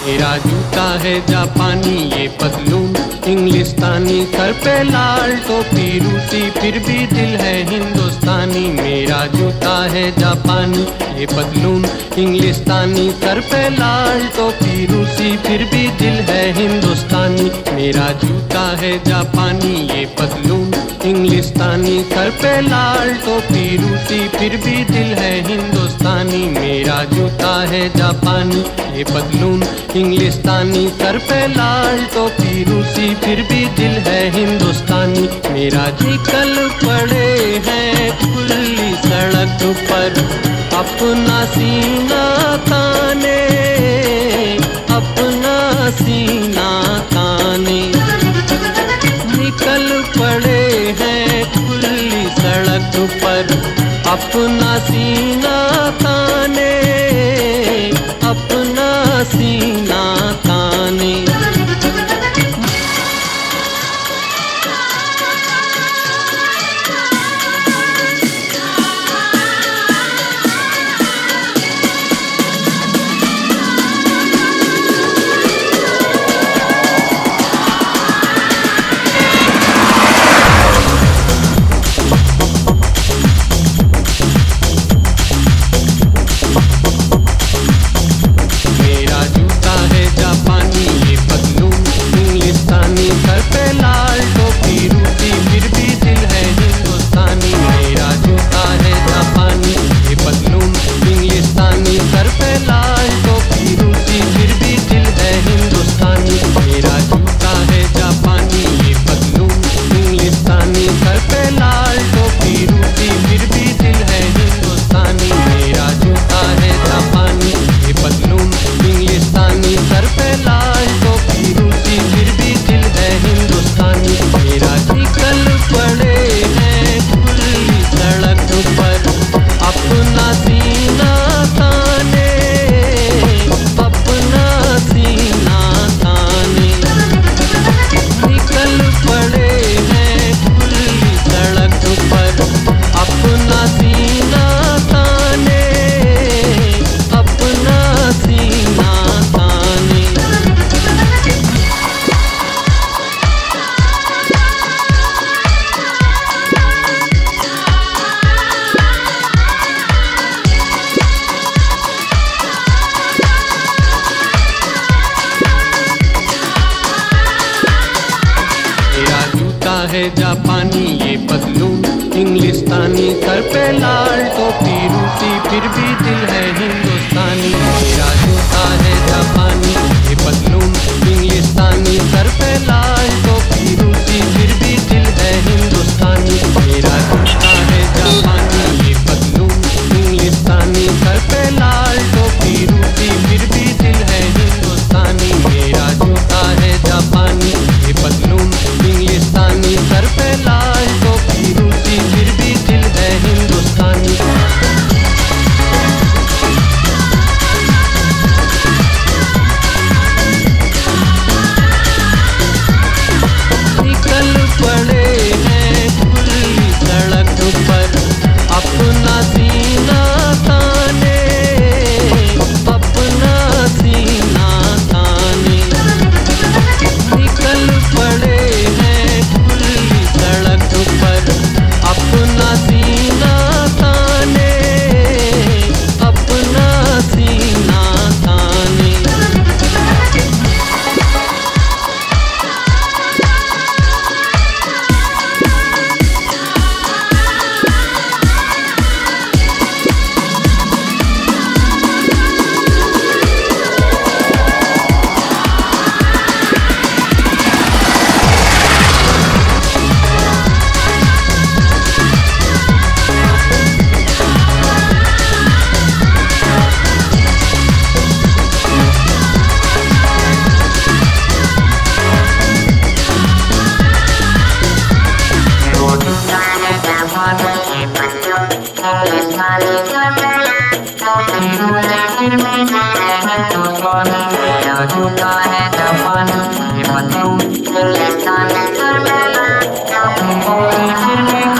मेरा जूता है जापानी ये पतलून इंग्लिस्तानी, सर पे लाल टोपी रूसी फिर भी दिल है हिंदुस्तानी। मेरा जूता है जापानी ये पतलून इंग्लिस्तानी, सर पे लाल टोपी रूसी फिर भी दिल है हिंदुस्तानी। मेरा जूता है जापानी ये पतलून इंग्लिस्तानी, सर पे लाल टोपी रूसी फिर भी दिल है हिंदुस्तानी। मेरा जूता है जापानी ये पतलून इंग्लिस्तानी, सर पे लाल टोपी रूसी फिर भी दिल है हिंदुस्तानी। मेरा जी कल पड़े हैं खुली सड़क पर, अपना सीना ताने, अपना सीना ताने। निकल पड़े हैं खुली सड़क पर, अपना सीना ताने, अपना सीना ताने। है जापानी ये पतलून इंग्लिस्तानी, सर पे लाल टोपी रूसी फिर भी दिल है हिंदुस्तानी। मेरा जूता है जापानी ये पतलून इंग्लिस्तानी, सर पे लाल टोपी रूसी फिर भी दिल है हिंदुस्तानी। मेरा जूता है जापानी ये पतलून इंग्लिस्तानी, सर पे लाल टोपी रूसी फिर भी दिल है हिंदुस्तानी। मेरा जूता है जापानी ये पतलून इंग्लिस्तानी, सर पे लाल टोपी रूसी फिर भी दिल है हिंदुस्तानी। निकल पड़े हैं खुली सड़क पर, अपना सीना ताने, अपना सीना ताने। निकल पड़े हैं खुली सड़क पर, अपना सीना ताने, अपना सीना ताने। Thank you.